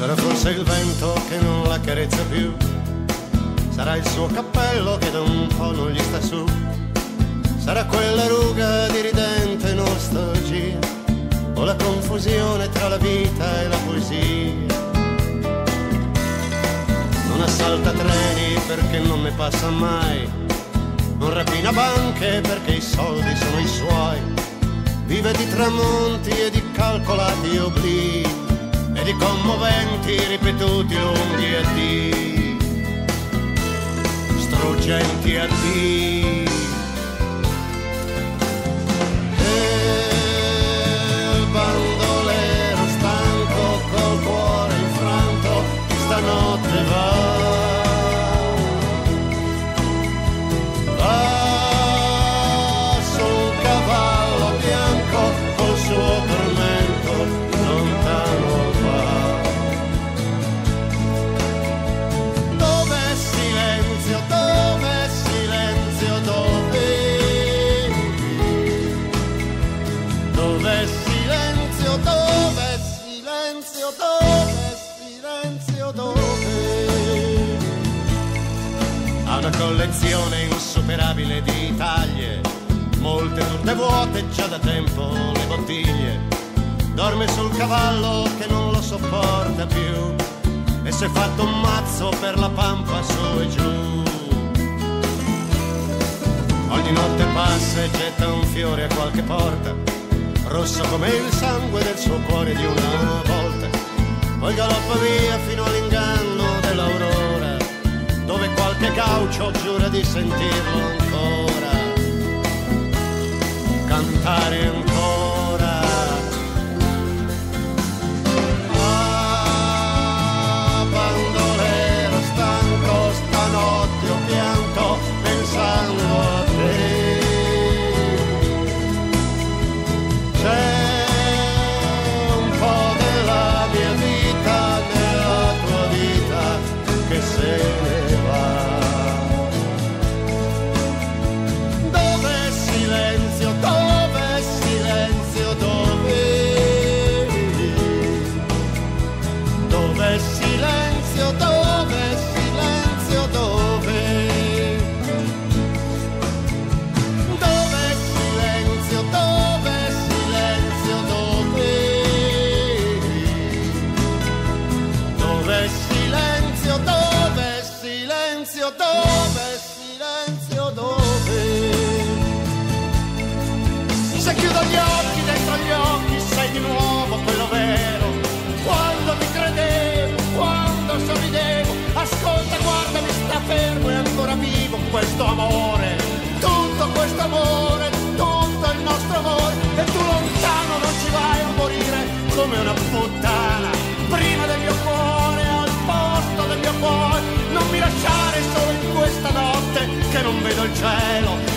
Sarà forse il vento che non la carezza più, sarà il suo cappello che da un po' non gli sta su, sarà quella ruga di ridente nostalgia, o la confusione tra la vita e la poesia. Non assalta treni perché non ne passa mai, non rapina banche perché i soldi sono i suoi, vive di tramonti e di calcolati oblii e di commoventi ripetuti lunghi addii, struggenti addii. E il bandolero stanco col cuore infranto stanotte va sul cavallo bianco col suo tormento lontano va. Dov'è silenzio, dov'è silenzio, dov'è silenzio, dov'è silenzio, dov'è silenzio, dove? Ha una collezione insuperabile di taglie, molte tutte vuote già da tempo le bottiglie, dorme sul cavallo che non lo sopporta più e si è fatto un mazzo per la pampa su e giù. Ogni notte passa e getta un fiore a qualche porta, rosso come il sangue del suo cuore di una volta, poi galoppa via fino all'inganno dell'aurora, dove qualche gaucho giura di sentirlo ancora cantare ancora. Ah, bandolero stanco, stanotte ho pianto pensando a te. C'è un po' della mia vita nella tua vita che se ne va. Dov'è silenzio, dov'è silenzio, dove? Dov'è silenzio, dov'è silenzio, dove? Dov'è silenzio, dov'è silenzio, dove? Dov'è silenzio, dov'è silenzio, dov'è silenzio, dove? Se chiudo gli occhi, dentro gli occhi sei di nuovo quello vero, quando ti credevo, quando sorridevo, ascolta, guarda, mi sta fermo, è ancora vivo questo amore, tutto questo amore, tutto il nostro amore, e tu lontano non ci vai a morire come una puttana, prima del mio cuore, al posto del mio cuore, non mi lasciare solo in questa notte che non vedo il cielo,